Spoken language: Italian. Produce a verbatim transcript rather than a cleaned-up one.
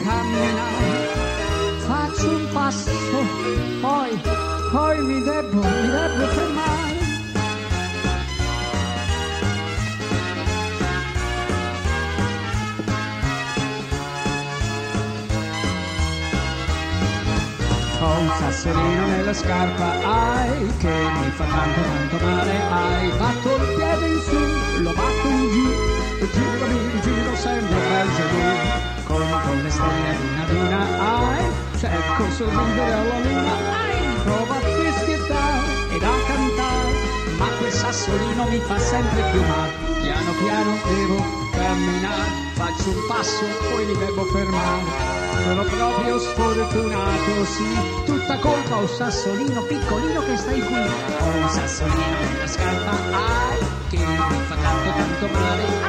camminare, faccio un passo, poi, poi mi devo, mi devo fermare. Ho un sassolino nella scarpa, ai, che mi fa tanto tanto male, ai, batto il piede in su, lo batto in giù, giro, mi giro sempre per giù, conto le stelle una ad una, ai, cerco il sorridere alla luna, ai, provo a fischiettare ed a cantare, ma quel sassolino mi fa sempre più male, piano piano devo camminare, faccio un passo, poi mi devo fermare. Sono proprio sfortunato, sì, tutta colpa un sassolino piccolino che stai qui. Ho un sassolino nella scarpa, ai, che mi fa tanto tanto male.